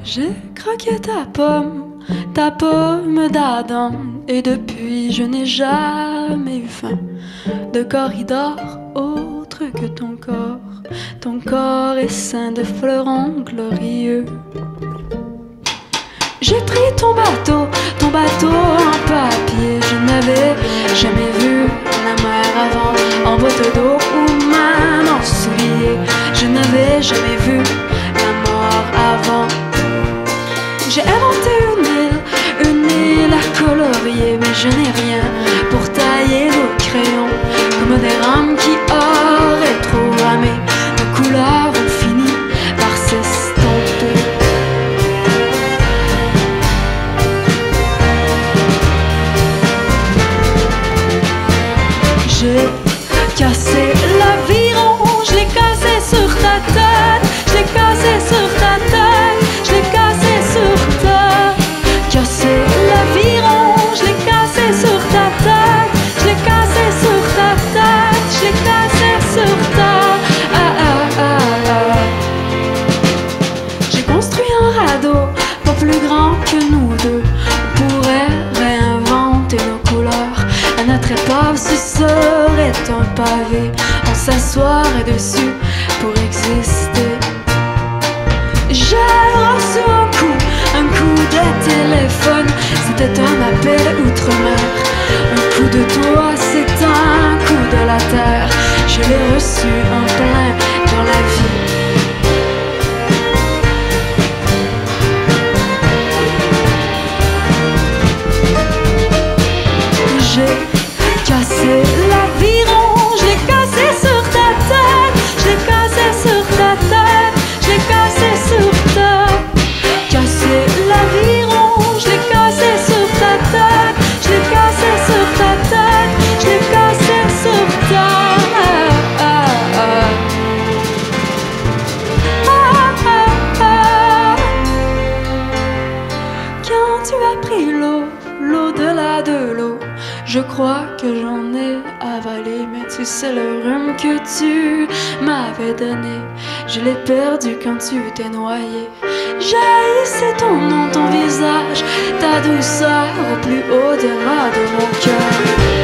J'ai croqué ta pomme d'Adam, et depuis je n'ai jamais eu faim de corridor autre que ton corps. Ton corps est ceint de fleurons glorieux. J'ai pris ton bateau en papier. Je n'avais jamais vu la mer avant, en botte d'eau ou même en souliers. Je n'avais jamais vu la mort avant. J'ai inventé une île à colorier, mais je n'ai rien pour tailler vos crayons, comme des rames qui auraient trop ramé. Nos couleurs ont fini par s'estomper. J'ai cassé l'aviron, je l'ai cassé sur ta tête, je l'ai cassé sur ta tête, je l'ai cassé sur ta. Cassé l'aviron, je l'ai cassé sur ta tête, je l'ai cassé sur ta tête, je l'ai cassé sur ta. J'ai construit un radeau, pas plus grand que nous deux. On pourrait réinventer nos couleurs. À notre épave, ce serait un pavé. On s'asseoirait dessus pour exister. J'ai reçu un coup de téléphone. C'était un appel outre-mer. Un coup de toi, c'est un coup de la terre. Je l'ai reçu en plein dans la vie. J'ai cassé l'aviron, je l'ai cassé sur ta tête, je l'ai cassé sur ta tête, je l'ai cassé sur ta. Cassé l'aviron, je l'ai cassé sur ta tête, je l'ai cassé sur ta tête, je l'ai cassé sur ta. Quand tu as pris l'au-delà de l'eau, je crois que j'en ai avalé, mais tu sais le rhume que tu m'avais donné, je l'ai perdu quand tu t'es noyé. J'ai ton nom, ton visage, ta douceur au plus haut-delà de mon cœur.